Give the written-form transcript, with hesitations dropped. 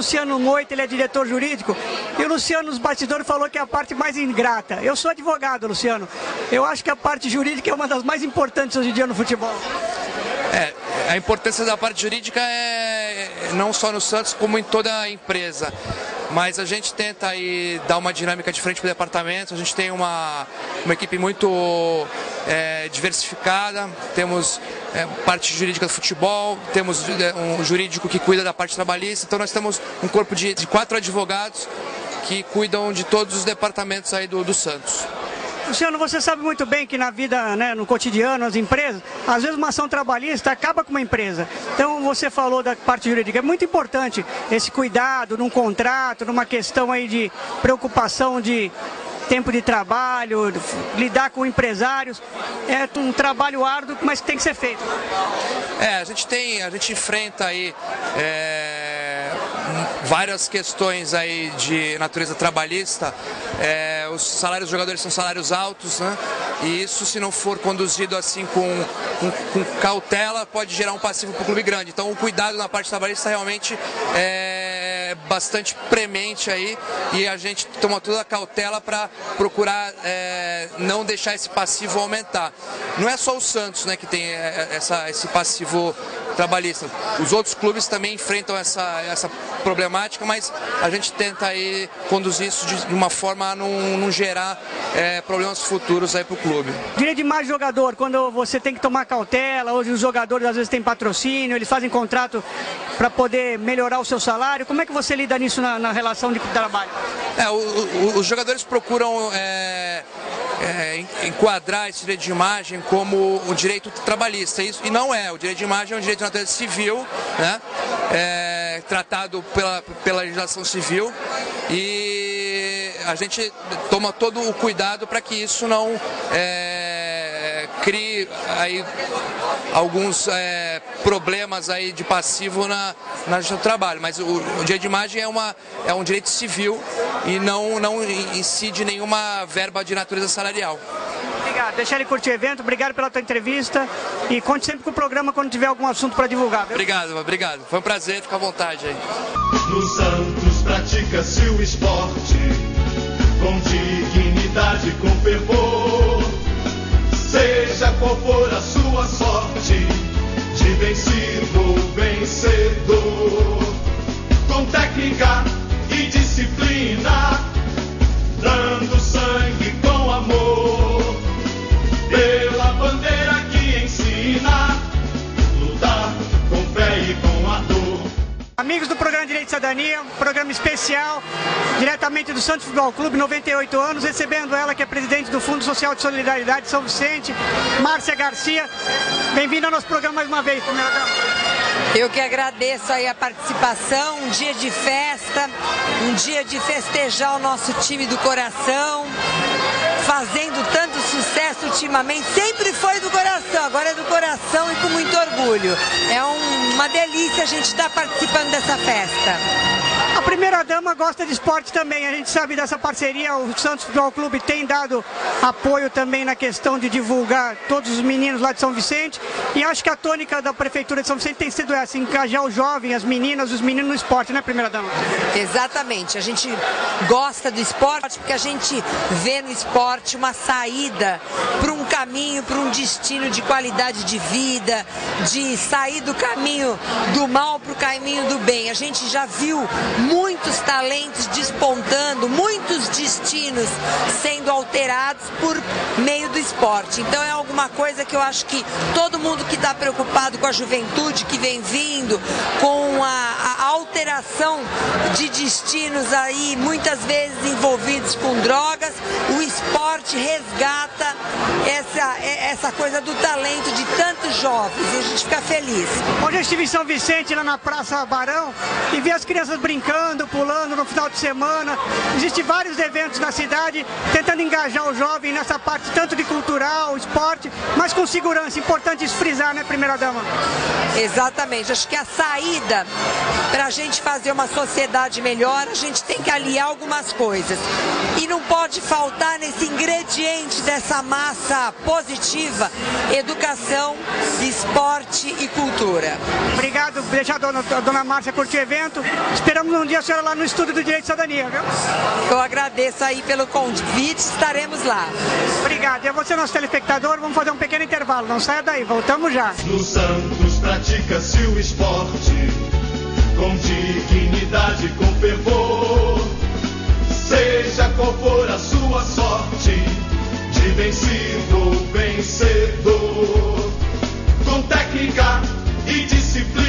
Luciano Moita, ele é diretor jurídico, e o Luciano nos bastidores falou que é a parte mais ingrata. Eu sou advogado, Luciano. Eu acho que a parte jurídica é uma das mais importantes hoje em dia no futebol. A importância da parte jurídica é não só no Santos, como em toda a empresa. Mas a gente tenta aí dar uma dinâmica diferente para o departamento. A gente tem uma equipe muito diversificada. Temos parte jurídica do futebol, temos um jurídico que cuida da parte trabalhista. Então nós temos um corpo de 4 advogados que cuidam de todos os departamentos aí do Santos. Luciano, você sabe muito bem que na vida, né, no cotidiano, as empresas, às vezes uma ação trabalhista acaba com uma empresa. Então você falou da parte jurídica, é muito importante esse cuidado num contrato, numa questão aí de preocupação de tempo de trabalho, lidar com empresários. É um trabalho árduo, mas tem que ser feito. A gente enfrenta aí várias questões aí de natureza trabalhista. Os salários dos jogadores são salários altos, né? E isso, se não for conduzido assim com cautela, pode gerar um passivo para o clube grande. Então o cuidado na parte trabalhista realmente é bastante premente aí, e a gente toma toda a cautela para procurar não deixar esse passivo aumentar. Não é só o Santos, né, que tem esse passivo trabalhista. Os outros clubes também enfrentam essa problemática, mas a gente tenta aí conduzir isso de uma forma a não gerar problemas futuros aí para o clube. Direito de mais jogador, quando você tem que tomar cautela, hoje os jogadores às vezes têm patrocínio, eles fazem contrato para poder melhorar o seu salário. Como é que você lida nisso na relação de trabalho? Os jogadores procuram enquadrar esse direito de imagem como o direito trabalhista, e não é. O direito de imagem é um direito de natureza civil, né? Tratado pela legislação civil, e a gente toma todo o cuidado para que isso não crie aí alguns problemas aí de passivo na gestão do trabalho. Mas o direito de imagem é um direito civil e não incide nenhuma verba de natureza salarial. Obrigado, deixa ele curtir o evento, obrigado pela tua entrevista e conte sempre com o programa quando tiver algum assunto para divulgar. Viu? Obrigado, foi um prazer, fica à vontade aí. No Santos pratica-se o esporte com dignidade, com fervor, seja qual for a sua sorte, de vencido ou vencedor, com técnica e disciplina, dando sangue com amor, pela bandeira que ensina, lutar com fé e com ardor. Amigos do programa Direito e Cidadania, um programa especial, diretamente do Santos Futebol Clube, 98 anos, recebendo ela que é presidente do Fundo Social de Solidariedade de São Vicente, Márcia Garcia. Bem-vinda ao nosso programa mais uma vez, primeira dama. Eu que agradeço aí a participação, um dia de festa, um dia de festejar o nosso time do coração, fazendo tanto sucesso ultimamente, sempre foi do coração, agora é do coração e com muito orgulho. É uma delícia a gente estar participando dessa festa. A primeira-dama gosta de esporte também, a gente sabe dessa parceria, o Santos Futebol Clube tem dado apoio também na questão de divulgar todos os meninos lá de São Vicente, e acho que a tônica da Prefeitura de São Vicente tem sido essa, engajar os jovens, as meninas, os meninos no esporte, né, primeira-dama? Exatamente, a gente gosta do esporte porque a gente vê no esporte uma saída para um caminho, para um destino de qualidade de vida, de sair do caminho do mal para o caminho do bem. A gente já viu muitos talentos despontando, muitos destinos sendo alterados por meio do esporte. Então é alguma coisa que eu acho que todo mundo que está preocupado com a juventude que vem vindo, com a alteração de destinos aí, muitas vezes envolvidos com drogas, o esporte resgata essa coisa do talento de tantos jovens, e a gente fica feliz. Hoje eu estive em São Vicente, lá na Praça Barão, e vi as crianças brincando, pulando no final de semana. Existem vários eventos na cidade tentando engajar o jovem nessa parte tanto de cultural, esporte, mas com segurança. Importante isso frisar, né, primeira-dama? Exatamente. Acho que a saída para a gente fazer uma sociedade melhor, a gente tem que aliar algumas coisas. E não pode faltar nesse ingrediente dessa massa positiva, educação, esporte e cultura. Obrigado, deixa a dona Márcia curtir o evento. Esperamos um dia a senhora lá no Estúdio do Direito de Cidadania, viu? Eu agradeço aí pelo convite, estaremos lá. Obrigado. E a você, nosso telespectador, vamos fazer um pequeno intervalo. Não saia daí, voltamos já. No Santos pratica-se o esporte, com dignidade, com fervor. Seja qual for a sua sorte, de vencido ou vencedor, com técnica e disciplina.